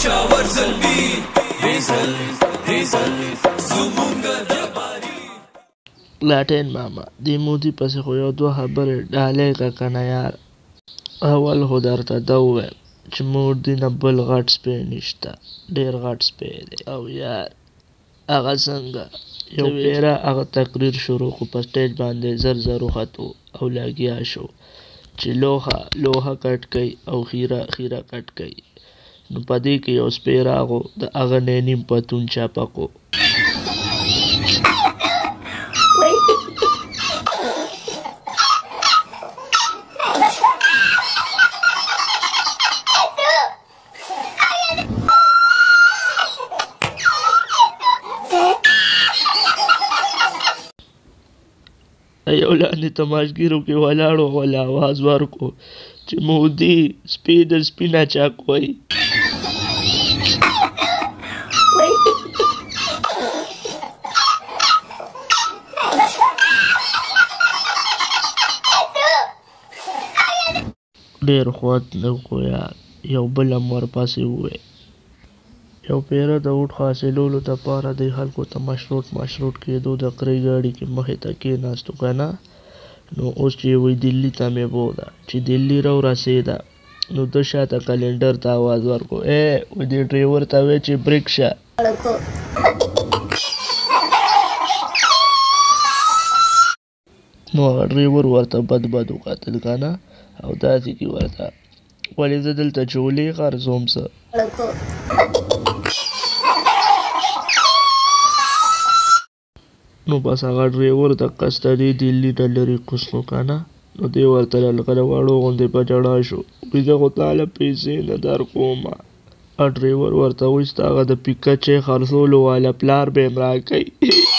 پېښور زلمي ریزل ریزل زمونږ د باري لاټین ماما دې مودي پسې خو یو دوه خبرې ډالۍ که که نه یار. اول خو درته دا ووایم چې مودي نه بل غټ سپی نشته، ډېر غټ سپی دی. او یار هغه څنګه یو پیره هغه تقریر شروع کړو په سټیج باندې زر زر وختو او لګیا شو چې لوحه کټ کوي او خیره کټ کوي. نو په دې کې یو سپی راغو د هغه نه نیم پتون چاپه کړو. یو لاندې تماشګیرو کې ولاړو ول آواز ورکړو چې مودي سپي د سپي نه چاک وایي. ډېر خوات نه کو یار. یو بل هم ورپسې ووایي یو پیره د اوټ حاصلولو دپاره دې خلکو ته مشروط کېدو د قرۍ ګاډي کې مخې ته کېناستو که نه. نو اوس چې وایي دلي ته مې بوده چې دلي راورسېده نو ده شاته کلنډر ته آواز ورکړو وایي دې ډریور ته وایي چې بریک شه. نو هغه ډریور ورته بد وکتل که نه او داسې کې ورته ولې زه دلته چولې خرڅوم څه. نو بس هغه ډریور دقه ستدې دلي نه لرې کوسنو که نه. نو دې ورته لکه د وړو غوندې په ژړا شو وایي زه خو تاله پیسې نه درکومه. ډریور ورته وایي ستا هغه د پیکه چای خرڅولو والا پلار به یې م راکوي.